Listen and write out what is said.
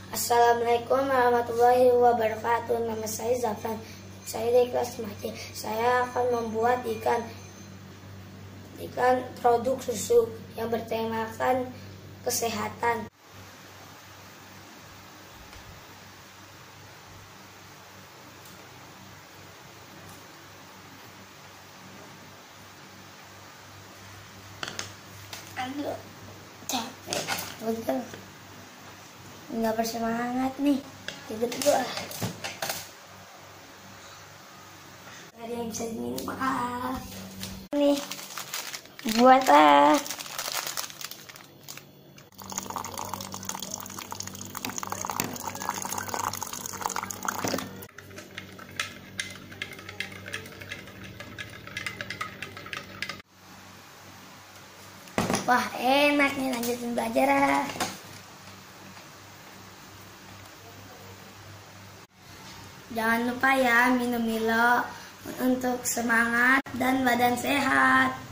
Assalamualaikum warahmatullahi wabarakatuh. Nama saya Zafran. Saya dari kelas 5C. Saya akan membuat ikan produk susu yang bertemakan kesehatan. Aduh, capek, betul. Nggak bersemangat nih, tidur dulu ah. Ada yang bisa diminum ah. Nih, buat ah. Wah, enak nih, lanjutin belajar ah. Jangan lupa ya minum Milo untuk semangat dan badan sehat.